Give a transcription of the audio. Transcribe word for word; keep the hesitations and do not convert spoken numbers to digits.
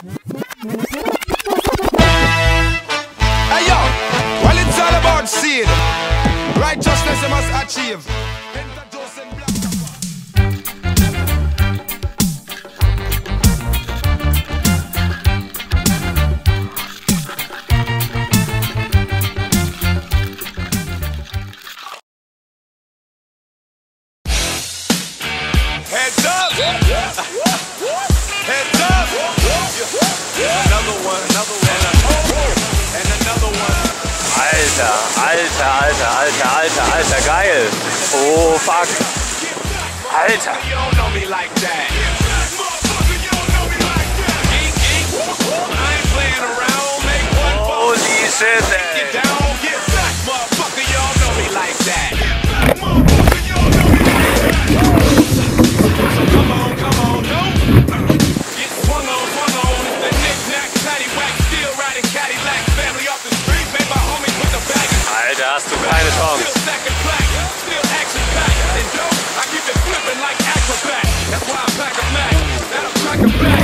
Hey yo, well it's all about seed. Righteousness you must achieve. Heads up! Heads up! Another one, another one, and another one. Alter, Alter, Alter, Alter, Alter, Alter, geil! Oh, fuck! Alter! You don't know me like that. I ain't playing around, make one Holy shit, get down, get back, motherfucker, you don't know me like that. Come on, come on, no. Get swung on, swung on. It's the knick-knack, paddywhack, still riding Cadillac. Family off the street, made my homies with the bag. Alter, hast du keine Chance. Still stacking black, still action packed. And dope, I keep it flipping like acrobat. That's why I pack a Mac, that'll crack a back.